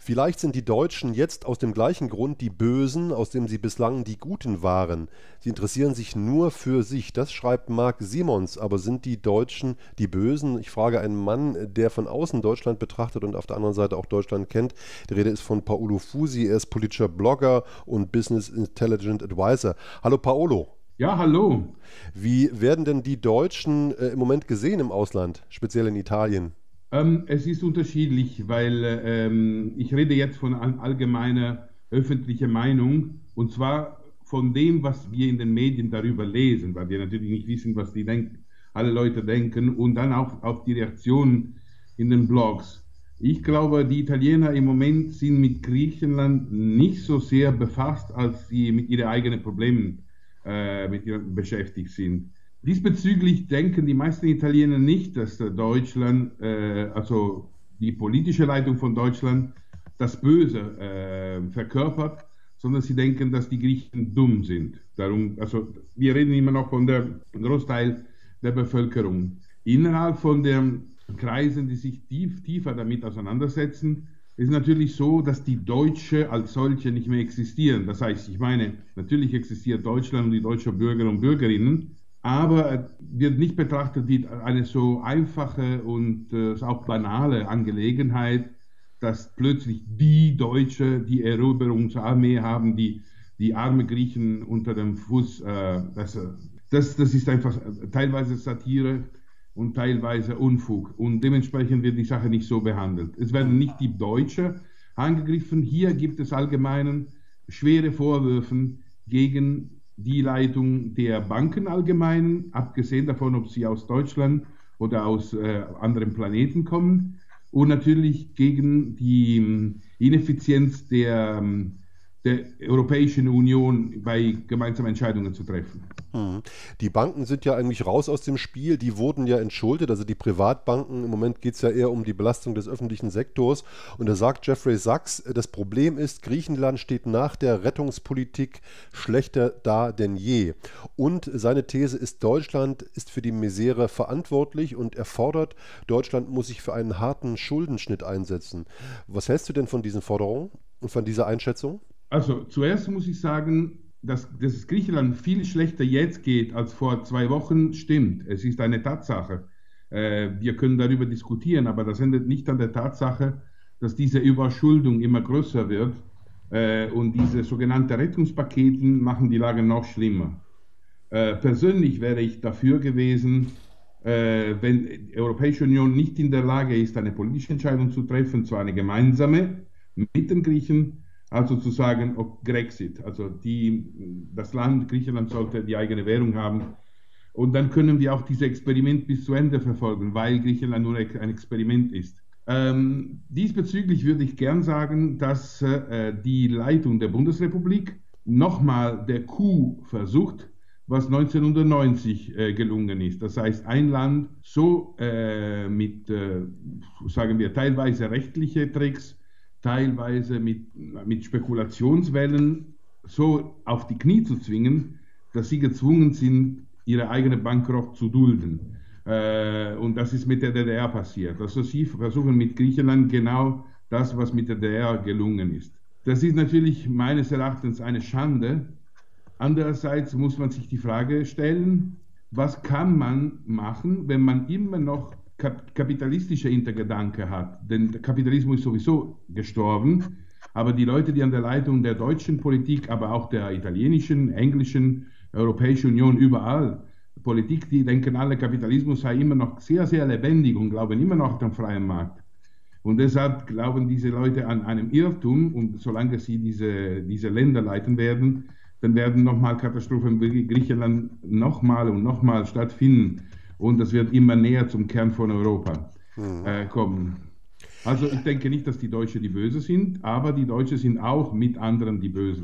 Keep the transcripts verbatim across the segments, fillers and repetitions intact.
Vielleicht sind die Deutschen jetzt aus dem gleichen Grund die Bösen, aus dem sie bislang die Guten waren. Sie interessieren sich nur für sich. Das schreibt Marc Simons. Aber sind die Deutschen die Bösen? Ich frage einen Mann, der von außen Deutschland betrachtet und auf der anderen Seite auch Deutschland kennt. Die Rede ist von Paolo Fusi. Er ist politischer Blogger und Business Intelligent Advisor. Hallo Paolo. Ja, hallo. Wie werden denn die Deutschen äh, im Moment gesehen im Ausland, speziell in Italien? Ähm, es ist unterschiedlich, weil ähm, ich rede jetzt von all- allgemeiner öffentlicher Meinung und zwar von dem, was wir in den Medien darüber lesen, weil wir natürlich nicht wissen, was die denk alle Leute denken und dann auch auf die Reaktionen in den Blogs. Ich glaube, die Italiener im Moment sind mit Griechenland nicht so sehr befasst, als sie mit ihren eigenen Problemen äh, mit ihr beschäftigt sind. Diesbezüglich denken die meisten Italiener nicht, dass äh, Deutschland, äh, also die politische Leitung von Deutschland, das Böse äh, verkörpert, sondern sie denken, dass die Griechen dumm sind. Darum, also wir reden immer noch von der Großteil der Bevölkerung. Innerhalb von den Kreisen, die sich tief, tiefer damit auseinandersetzen, ist natürlich so, dass die Deutsche als solche nicht mehr existieren. Das heißt, ich meine, natürlich existiert Deutschland und die deutschen Bürger und Bürgerinnen, aber wird nicht betrachtet wie eine so einfache und äh, auch banale Angelegenheit, dass plötzlich die Deutsche die Eroberungsarmee haben, die die armen Griechen unter dem Fuß. Äh, das, das, das ist einfach teilweise Satire und teilweise Unfug. Und dementsprechend wird die Sache nicht so behandelt. Es werden nicht die Deutschen angegriffen. Hier gibt es allgemein schwere Vorwürfe gegen die Leitung der Banken allgemein, abgesehen davon, ob sie aus Deutschland oder aus äh, anderen Planeten kommen, und natürlich gegen die ähm, Ineffizienz der, ähm, der Europäischen Union bei gemeinsamen Entscheidungen zu treffen. Hm. Die Banken sind ja eigentlich raus aus dem Spiel, die wurden ja entschuldet, also die Privatbanken. Im Moment geht es ja eher um die Belastung des öffentlichen Sektors. Und da sagt Jeffrey Sachs, das Problem ist, Griechenland steht nach der Rettungspolitik schlechter da denn je. Und seine These ist, Deutschland ist für die Misere verantwortlich und er fordert, Deutschland muss sich für einen harten Schuldenschnitt einsetzen. Was hältst du denn von diesen Forderungen und von dieser Einschätzung? Also zuerst muss ich sagen, dass, dass es Griechenland viel schlechter jetzt geht als vor zwei Wochen, stimmt. Es ist eine Tatsache. Äh, wir können darüber diskutieren, aber das ändert nicht an der Tatsache, dass diese Überschuldung immer größer wird äh, und diese sogenannten Rettungspaketen machen die Lage noch schlimmer. Äh, persönlich wäre ich dafür gewesen, äh, wenn die Europäische Union nicht in der Lage ist, eine politische Entscheidung zu treffen, zwar eine gemeinsame mit den Griechen, also zu sagen, ob Grexit, also die, das Land Griechenland sollte die eigene Währung haben. Und dann können wir auch dieses Experiment bis zu Ende verfolgen, weil Griechenland nur ein Experiment ist. Ähm, diesbezüglich würde ich gern sagen, dass äh, die Leitung der Bundesrepublik nochmal der Coup versucht, was neunzehnhundertneunzig äh, gelungen ist. Das heißt, ein Land so äh, mit, äh, sagen wir, teilweise rechtliche Tricks, teilweise mit, mit Spekulationswellen so auf die Knie zu zwingen, dass sie gezwungen sind, ihre eigene Bankrott zu dulden. Äh, und das ist mit der D D R passiert. Also sie versuchen mit Griechenland genau das, was mit der D D R gelungen ist. Das ist natürlich meines Erachtens eine Schande. Andererseits muss man sich die Frage stellen, was kann man machen, wenn man immer noch kapitalistische Hintergedanke hat, denn der Kapitalismus ist sowieso gestorben, aber die Leute, die an der Leitung der deutschen Politik, aber auch der italienischen, englischen, Europäischen Union, überall Politik, die denken alle, Kapitalismus sei immer noch sehr, sehr lebendig und glauben immer noch an den freien Markt. Und deshalb glauben diese Leute an einem Irrtum und solange sie diese, diese Länder leiten werden, dann werden nochmal Katastrophen wie Griechenland nochmal und nochmal stattfinden. Und das wird immer näher zum Kern von Europa Mhm. äh, kommen. Also ich denke nicht, dass die Deutschen die Bösen sind, aber die Deutschen sind auch mit anderen die Bösen.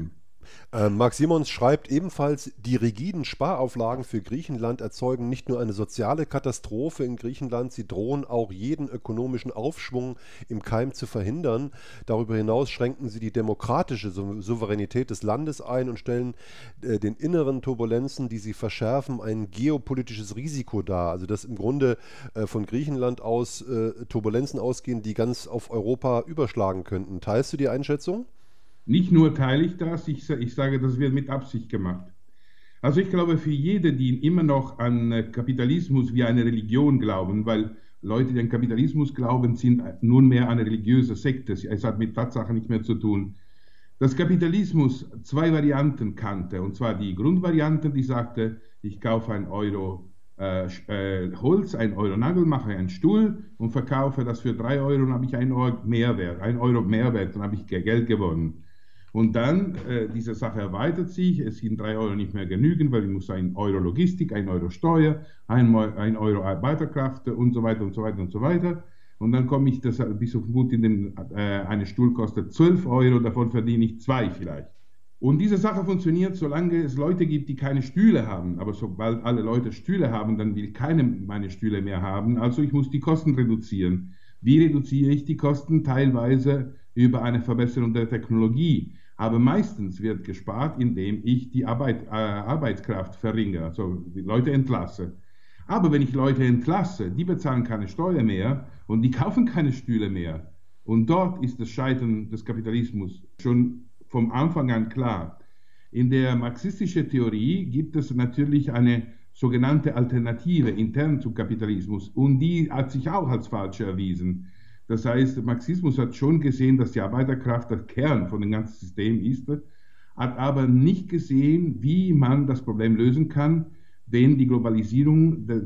Äh, Marc Simons schreibt ebenfalls, die rigiden Sparauflagen für Griechenland erzeugen nicht nur eine soziale Katastrophe in Griechenland, sie drohen auch jeden ökonomischen Aufschwung im Keim zu verhindern. Darüber hinaus schränken sie die demokratische Sou Souveränität des Landes ein und stellen äh, den inneren Turbulenzen, die sie verschärfen, ein geopolitisches Risiko dar. Also dass im Grunde äh, von Griechenland aus äh, Turbulenzen ausgehen, die ganz auf Europa überschlagen könnten. Teilst du die Einschätzung? Nicht nur teile ich das, ich, ich sage, das wird mit Absicht gemacht. Also ich glaube, für jede, die immer noch an Kapitalismus wie eine Religion glauben, weil Leute, die an Kapitalismus glauben, sind nunmehr eine religiöse Sekte. Es hat mit Tatsachen nicht mehr zu tun. Dass Kapitalismus zwei Varianten kannte, und zwar die Grundvariante, die sagte, ich kaufe ein Euro äh, äh, Holz, ein Euro Nagel, mache einen Stuhl und verkaufe das für drei Euro, dann habe ich ein Euro Mehrwert, ein Euro Mehrwert, dann habe ich Geld gewonnen. Und dann, äh, diese Sache erweitert sich, es sind drei Euro nicht mehr genügend, weil ich muss ein Euro Logistik, ein Euro Steuer, ein, ein Euro Arbeiterkraft und so weiter und so weiter und so weiter. Und dann komme ich das bis auf den Punkt, in dem äh, eine Stuhl kostet zwölf Euro, davon verdiene ich zwei vielleicht. Und diese Sache funktioniert, solange es Leute gibt, die keine Stühle haben. Aber sobald alle Leute Stühle haben, dann will keiner meine Stühle mehr haben. Also ich muss die Kosten reduzieren. Wie reduziere ich die Kosten? Teilweise über eine Verbesserung der Technologie. Aber meistens wird gespart, indem ich die Arbeit, äh, Arbeitskraft verringere, also die Leute entlasse. Aber wenn ich Leute entlasse, die bezahlen keine Steuer mehr und die kaufen keine Stühle mehr. Und dort ist das Scheitern des Kapitalismus schon vom Anfang an klar. In der marxistischen Theorie gibt es natürlich eine sogenannte Alternative intern zum Kapitalismus und die hat sich auch als falsch erwiesen. Das heißt, der Marxismus hat schon gesehen, dass die Arbeiterkraft der Kern von dem ganzen System ist, hat aber nicht gesehen, wie man das Problem lösen kann, wenn die Globalisierung de,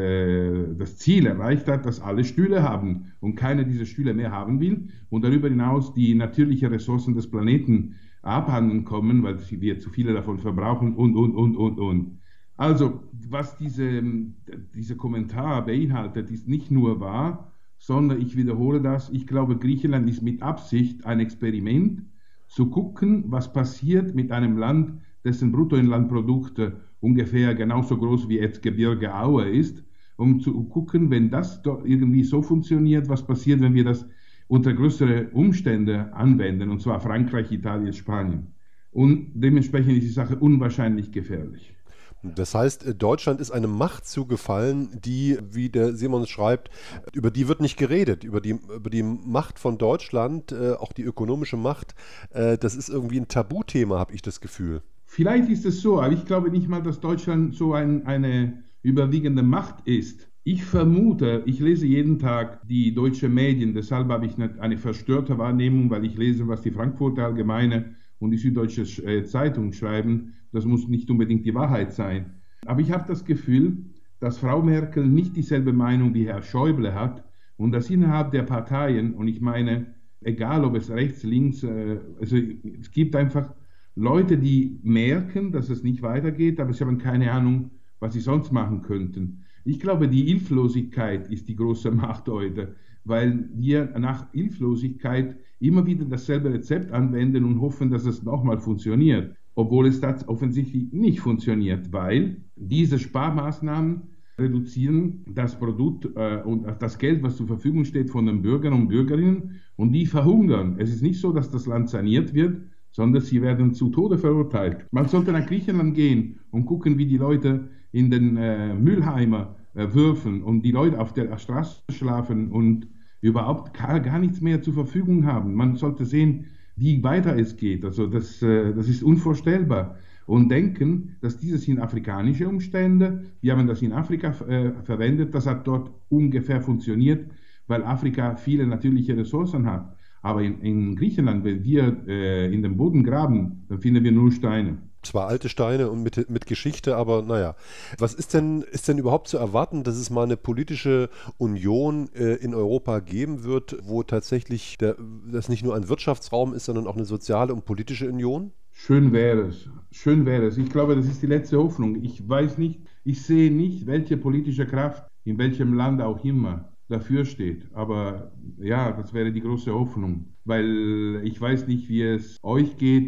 de, das Ziel erreicht hat, dass alle Stühle haben und keiner dieser Stühle mehr haben will und darüber hinaus die natürlichen Ressourcen des Planeten abhanden kommen, weil wir zu viele davon verbrauchen und, und, und, und, und. Also, was diese, dieser Kommentar beinhaltet, ist nicht nur wahr, sondern ich wiederhole das, ich glaube, Griechenland ist mit Absicht ein Experiment, zu gucken, was passiert mit einem Land, dessen Bruttoinlandprodukt ungefähr genauso groß wie Erzgebirge Aue ist, um zu gucken, wenn das irgendwie so funktioniert, was passiert, wenn wir das unter größere Umstände anwenden, und zwar Frankreich, Italien, Spanien. Und dementsprechend ist die Sache unwahrscheinlich gefährlich. Das heißt, Deutschland ist eine Macht zugefallen, die, wie der Simons schreibt, über die wird nicht geredet. Über die, über die Macht von Deutschland, äh, auch die ökonomische Macht, äh, das ist irgendwie ein Tabuthema, habe ich das Gefühl. Vielleicht ist es so, aber ich glaube nicht mal, dass Deutschland so ein, eine überwiegende Macht ist. Ich vermute, ich lese jeden Tag die deutschen Medien, deshalb habe ich eine verstörte Wahrnehmung, weil ich lese, was die Frankfurter Allgemeine und die Süddeutsche Zeitung schreiben. Das muss nicht unbedingt die Wahrheit sein. Aber ich habe das Gefühl, dass Frau Merkel nicht dieselbe Meinung wie Herr Schäuble hat und dass innerhalb der Parteien, und ich meine, egal ob es rechts, links, also es gibt einfach Leute, die merken, dass es nicht weitergeht, aber sie haben keine Ahnung, was sie sonst machen könnten. Ich glaube, die Hilflosigkeit ist die große Macht heute, weil wir nach Hilflosigkeit immer wieder dasselbe Rezept anwenden und hoffen, dass es nochmal funktioniert, obwohl es das offensichtlich nicht funktioniert, weil diese Sparmaßnahmen reduzieren das Produkt äh, und das Geld, was zur Verfügung steht von den Bürgern und Bürgerinnen, und die verhungern. Es ist nicht so, dass das Land saniert wird, sondern sie werden zu Tode verurteilt. Man sollte nach Griechenland gehen und gucken, wie die Leute in den äh, Mülleimer äh, würfeln und die Leute auf der Straße schlafen und überhaupt gar, gar nichts mehr zur Verfügung haben. Man sollte sehen, wie weiter es geht. Also das, äh, das ist unvorstellbar. Und denken, dass dieses sind afrikanische Umstände. Wir haben das in Afrika äh, verwendet. Das hat dort ungefähr funktioniert, weil Afrika viele natürliche Ressourcen hat. Aber in, in Griechenland, wenn wir äh, in den Boden graben, dann finden wir nur Steine. Zwar alte Steine und mit, mit Geschichte, aber naja. Was ist denn, ist denn überhaupt zu erwarten, dass es mal eine politische Union äh, in Europa geben wird, wo tatsächlich der, das nicht nur ein Wirtschaftsraum ist, sondern auch eine soziale und politische Union? Schön wäre es. Schön wäre es. Ich glaube, das ist die letzte Hoffnung. Ich weiß nicht, ich sehe nicht, welche politische Kraft in welchem Land auch immer dafür steht. Aber ja, das wäre die große Hoffnung. Weil ich weiß nicht, wie es euch geht.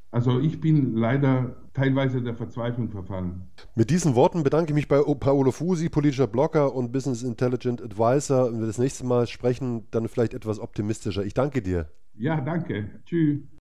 Also ich bin leider teilweise der Verzweiflung verfallen. Mit diesen Worten bedanke ich mich bei Paolo Fusi, politischer Blogger und Business Intelligent Advisor. Wenn wir das nächste Mal sprechen, dann vielleicht etwas optimistischer. Ich danke dir. Ja, danke. Tschüss.